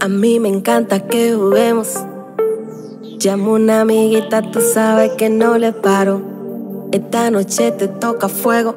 A mí me encanta que juguemos. Llamo a una amiguita, tú sabes que no le paro. Esta noche te toca fuego.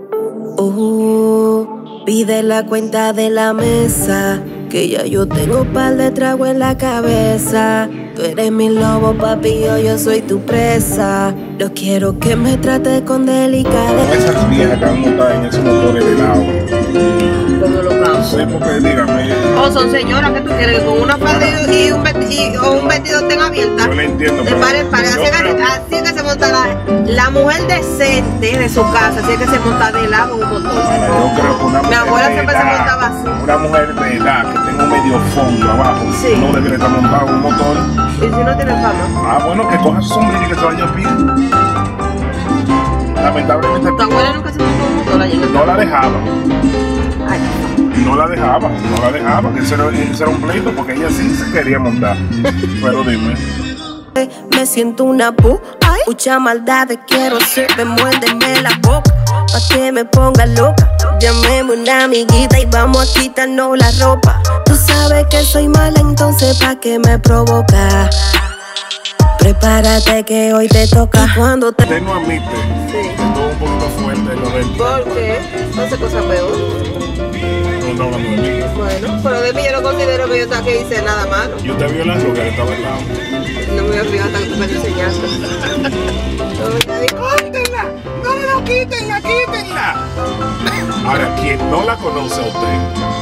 Pide la cuenta de la mesa, que ya yo tengo un par de tragos en la cabeza. Tú eres mi lobo, papi, yo soy tu presa. Yo quiero que me trates con delicadeza. Esas viejas que van montadas en esos motores de lado. Como los casos. Sí, porque dígame. O son señoras que tú quieres que con una falda y un vestido estén abiertas. Yo le entiendo. De par en par. Así es que se monta la mujer decente de su casa. Así es que se monta de lado un motor. Yo creo que una mujer. Mi abuela siempre se edad, montaba así. Una mujer de edad que tenga un medio fondo abajo. Sí. No debería estar montado en un motor. Y si no tiene fama. Ah, bueno, que coja su sombrilla y que se vaya a pie. Lamentablemente. Tu abuela nunca se montó un motor allí. No la dejaba. Ay. No la dejaba, que ese era un pleito porque ella sí se quería montar. Pero dime. Me siento una mucha maldad quiero ser. Me muérdeme la boca, pa' que me ponga loca. Llamemos una amiguita y vamos a quitarnos la ropa. Tú sabes que soy mala, entonces pa' que me provoca. Prepárate que hoy te toca. Y cuando te... Usted no admite que todo un poquito fuerte lo del... ¿Por qué? No hace cosa peor. No está hablando de mí. Bueno, pero de mí yo no considero que yo que hice nada malo. Yo te vio la roca que estaba al lado. No me voy a fijar hasta que tú me enseñaste. ¡Quítenla! ¡No, quítenla, quítenla! Ahora, quien no la conoce a usted,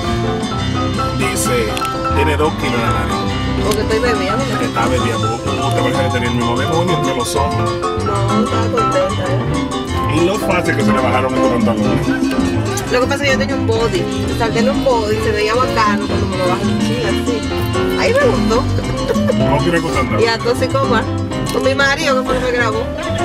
dice, tiene 2 kilos de nariz. Porque estoy bebiendo. Que está bebiendo. Usted parece que tenía el mismo demonio entre los ojos. No, estaba contenta, Y lo fácil que se le bajaron estos pantalones. Lo que pasa es que yo tenía un body. Salté en un body, se veía bacano cuando me lo bajé así. Ahí me gustó. ¿Cómo quiere contar? Y entonces como con mi marido que fue el que me grabó.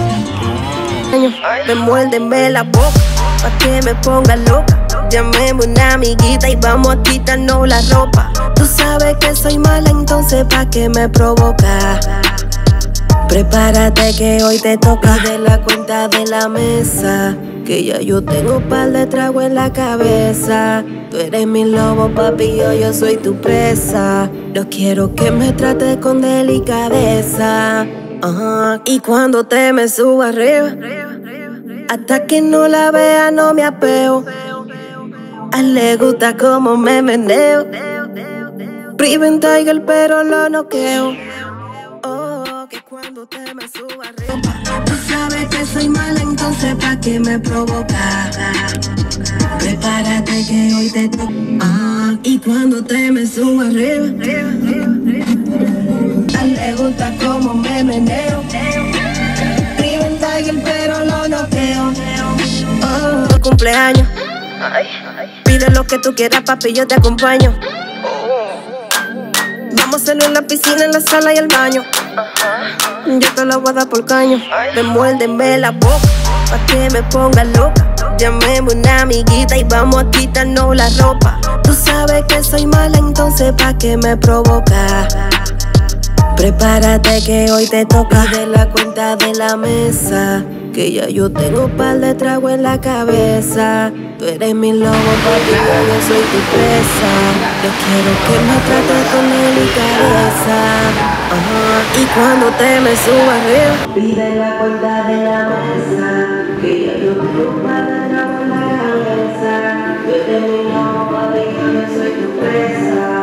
Me muérdeme la boca, pa' que me ponga loca. Llamemos una amiguita y vamos a quitarnos la ropa. Tú sabes que soy mala, entonces pa' que me provoca. Prepárate que hoy te toca. De la cuenta de la mesa, que ya yo tengo un par de tragos en la cabeza. Tú eres mi lobo, papi, yo soy tu presa. Yo quiero que me trates con delicadeza. Y cuando te me subo arriba, hasta que no la vea no me apeo. A él le gusta como me meneo. Priven Tiger pero lo noqueo. Que cuando te me subo arriba, tú sabes que soy mala, entonces pa' que me provoca. Prepárate que hoy te toca. Y cuando te me subo arriba, a él le gusta como me meneo. Priven Tiger pero lo noqueo. Cumpleaños, pide lo que tú quieras, papi, yo te acompaño. Vamos a hacerlo en la piscina, en la sala y el baño. Yo te lo voy a dar por caño. Me muérdeme la boca, pa' que me ponga loca. Llamemos una amiguita y vamos a quitarnos la ropa. Tú sabes que soy mala, entonces pa' que me provoca. Prepárate que hoy te toca. De la cuenta de la mesa, que ya yo tengo un par de tragos en la cabeza. Tú eres mi lobo, papi, yo soy tu presa. Yo quiero que me trates con delicadeza. Y cuando te me subo arriba, pide la cuenta de la mesa, que ya yo tengo un par de tragos en la cabeza. Tú eres mi lobo, papi, yo soy tu presa.